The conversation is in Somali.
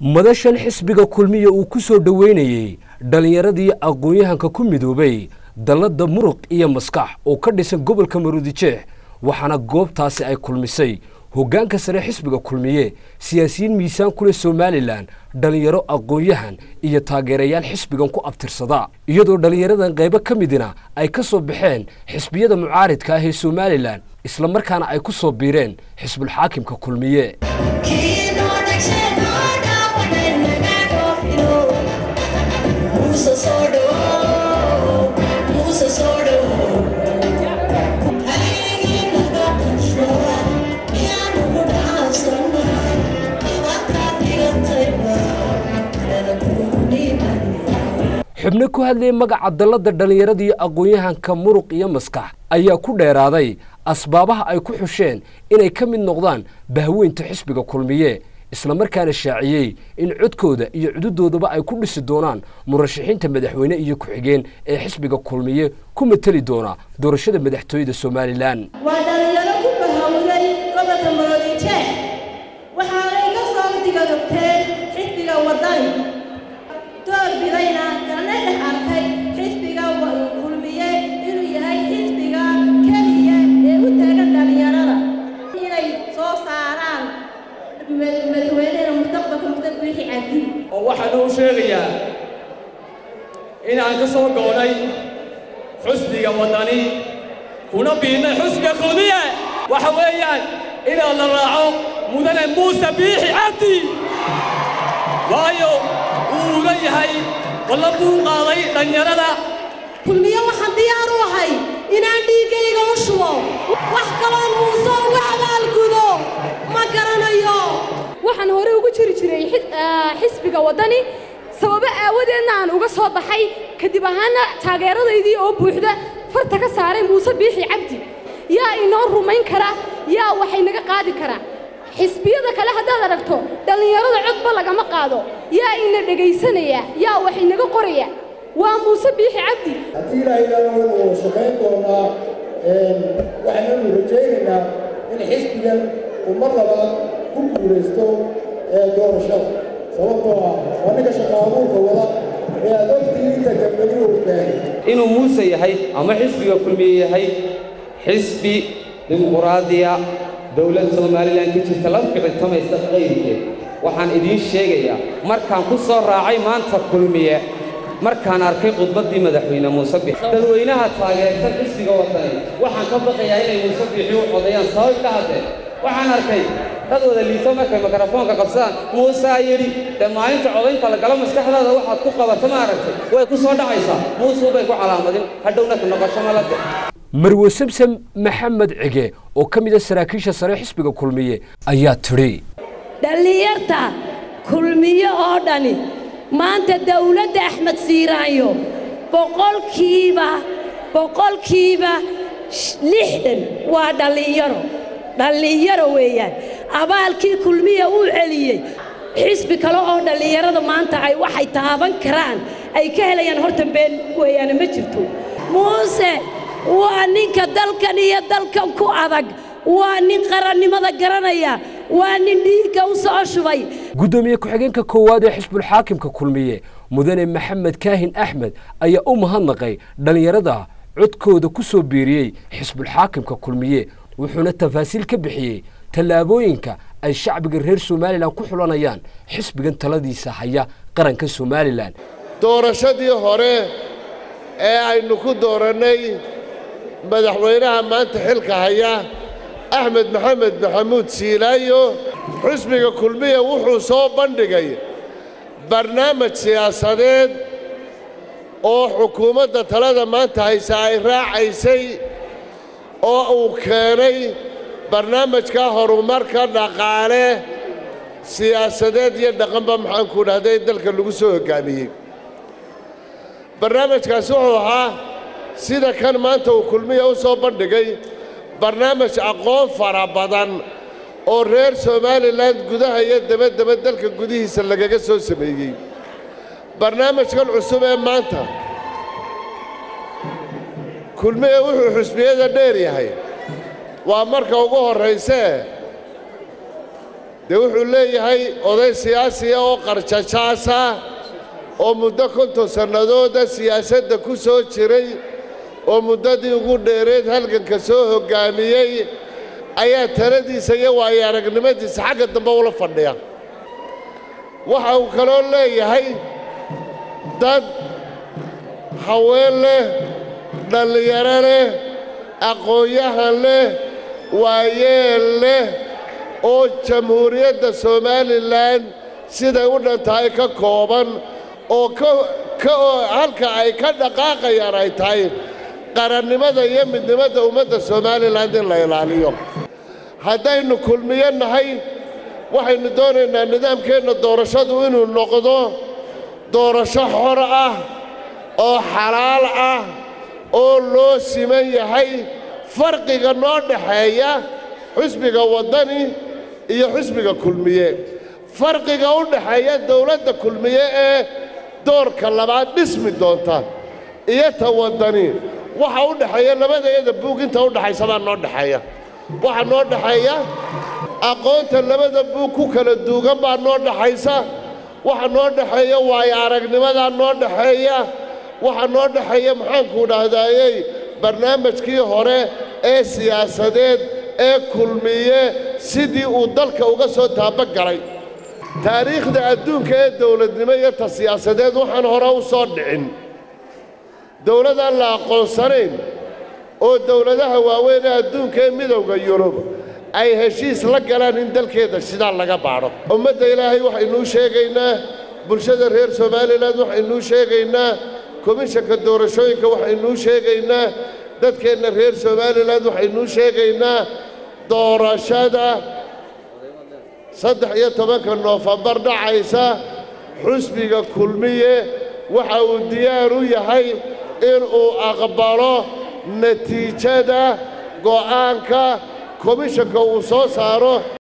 madashan xisbiga kulmiye uu ku soo dhaweynayay dhalinyaradii aqoon-yahanka ku midoobay dalada muruq iyo maskax oo ka dhisan gobolka Maroodijeex waxaana goobtaasi ay kulmisay hoggaanka sare xisbiga kulmiye siyaasiyiin miisaan ku leh Soomaaliland dhalinyaro aqoon-yahan iyo taageerayaal xisbigan ku abtirsada iyadoo dhalinyaradan qayb ka midina ay ka soo baxeen xisbiyada mucaaridka ah ee Soomaaliland isla markaana ay ku soo biireen xisbul xaakimka kulmiye xubno ku hadlay magaca dalada dhalinyaradii aqoon-yahanka muruq iyo maskax ayaa ku dheeraaday asbaabaha ay ku xusheen inay ka mid noqdaan bahweynta xisbiga kulmiye isla markaana shaaciyay in codkooda iyo cududoodaba ay ku dhisi doonaan murashaxiinta madaxweyne iyo ku-xigeen ee xisbiga kulmiye ku matali doona doorashada madaxtooyada Soomaaliland waa dhalinyaro ku bahawday gobolka Maroodijeex waxaanay ka soo digadogteen xisbiga wadani door bidayna kana dhex arkay xisbiga kulmiye inuu yahay xisbiga kaliya ee u taagan dhalinyarada inay soo saaraan madaxweynaha mustaqbalka wixii caadi oo waxaan u sheegayaa in aan ka soo go'nay xisbiga wadani kuna biinay xisbiga kulmiye waxa weeyaan in la raaco mudane Muuse Biixi Cabdi waayo uu leeyahay qoladu qaaday dhalinyarada kulmiye waxaan diyaar u ahay inaan dhiigayga u shubo wax kale Muuse uga abaalgudo ma garanayo waxaan hore ugu jiri jiray xisbiga wadani sabab aawadeedna aan uga soo baxay kadib ahaana taageeradaydii oo buuxda farta ka saaray Muuse Biixi Cabdi yaa inoo rumayn kara yaa waxay naga qaadi kara xisbiyada kale hadaad aragto dhalinyarada codba lagama qaado yaa ina dhageysanaya yaa waxay naga qoraya waa Muuse Biixi Cabdi ilaahay uu shaqeyn doona waxaan rajaynaynaa in xisbigan uu mar labaad ku guuleysto doorashada sababtoo ah aniga shaqaabuurka wada ee adagtiisa gabadhi uu keenay inuu Muuse yahay ama xisbiga kulmiye yahay xisbi dimuqraadiya dawladda Soomaaliland ka jirta la ficiltamaysa qayrkeed waxaan idin sheegayaa markaan ku soo raacay maanta kulmiye markaan arkay khudbadii madaxweyne Muuse Biixi dadweynaha taageersan xisbiga wadani waxaan ka baqayaa inay Muuse Biixi u codayaan sabab ka hadeen waxaan arkay dad wada liiso markay mikrofoonka qabsadaan Muuse yiri dhammaanta codaynta la galo maskaxdaada waxaad ku qabato ma aragtay way ku soo dhacaysaa Muuse bay ku calaamadin hadhowna ka noqosho malade marwo samsam maxamed cige oo kamid ah saraakiisha sare xisbiga kulmiye ayaa tiri dhalinyarta kulmiye oo dhani maanta dawladda Axmed Siiraayo boqolkiiba 60 waa dhalinyaro weeyaan abaalkii kulmiye uu celiyay xisbi kale oo dhalinyarada maanta ay waxay taaban karaan ay ka helayaan horta been weeyaan ma jirto Muuse waa ninka dalkan iyo dalkan ku adag waa nin qarannimada garanaya waa nin dhiigga u soo shubay gudoomiye ku-xigeenka koowaad ee xisbul xaakimka kulmiye mudane Maxamed Kaahin Axmed ayaa u mahadnaqay dhalinyarada codkooda ku soo biiriyay xisbul xaakimka kulmiye wuxuuna tafaasiil ka bixiyay talaabooyinka ay shacbiga reer Soomaaliland ku xulanayaan xisbigan taladiisa haya qaranka Soomaaliland doorashadii hore ee aynu ku dooranay madaxweynaha maanta xilka haya Axmed Maxamed Maxamuud Siilaayo xisbiga kulmiye wuxuu soo bandhigay barnaamij siyaasadeed oo xukuumadda talada maanta haysa ay raacaysay oo uu keenay barnaamijka horumarka dhaqaale siyaasadeed iyo dhaqanba maxaan ku dhahday dalka lagu soo hoggaamiyey barnaamijkaasi wuxuu ahaa sida kan maanta uu kulmiye u soo bandhigay barnaamij aqoon fara badan oo reer Soomaaliland gudaha iyo dabadaba dalka gudihiisa lagaga soo sameeyey barnaamijkan cusub ee maanta kulmiye wuxuu xisbiyada dheer yahay waa marka ugu horeysa dee wuxuu leeyahay oday siyaasiya oo qarjajaasa oo muddo 50 sannadooda siyaasadda ku soo jiray oo muddadii ugu dheereed halganka soo hoggaamiyey ayaa taladiisa iyo waayo aragnimadiisa xagga dambe ula fadhiya waxa uu kaloo leeyahay dad haween leh dhallinyaro leh aqoon-yahan leh waayeel leh oo jamhuuriyadda somalilan siday u dhan tahay ka kooban oo halka ay ka dhaqaaqayaan ay tahay qarannimada iyo midnimada ummadda somalilan in la ilaaliyo haddaynu kulmiyo nahay waxaynu doonaynaa nidaamkeenna doorashadu inuu noqdo doorasho xor ah oo xalaal ah oo loo siman yahay farqiga noo dhaxeeya xisbiga waddani iyo xisbiga kulmiye farqiga u dhaxeeya dawladda kulmiye ee doorka labaad dhismi doonta iyo ta waddani waxa u dhaxeeya labadeeda buug inta u dhaxaysa baa noo dhaxeeya waxa noo dhaxeeya aqoonta labada buug ku kala duugan baa noo dhaxaysa waxa noo dhaxeeya waayo aragnimada noo dhaxeeya waxa noo dhaxeeya maxaanku dhahdaayey barnaamijkii hore ee siyaasadeed ee kulmiye sidii uu dalka uga soo taabagalay taariikhda adduunka ee dawladnimo iyo ta siyaasadeed waxaan hore u soo dhicin dawladaan la aqoonsanayn oo dawladaha waaweyn ee adduunka ee midowda yurub ay heshiis la galaan in dalkeeda sidaa laga baadho ummadda ilaahay waxaynuu sheegaynaa bulshada reer somalilan waxaynuu sheegaynaa komishanka doorashooyinka waxaynuu sheegaynaa dadkeenna reer somalilan waxaynuu sheegaynaa doorashada 13 Noofambar dhacaysa xisbiga kulmiye waxa uu diyaar u yahay in uu aqbalo natiijada go'aanka komishanka uu soo saaro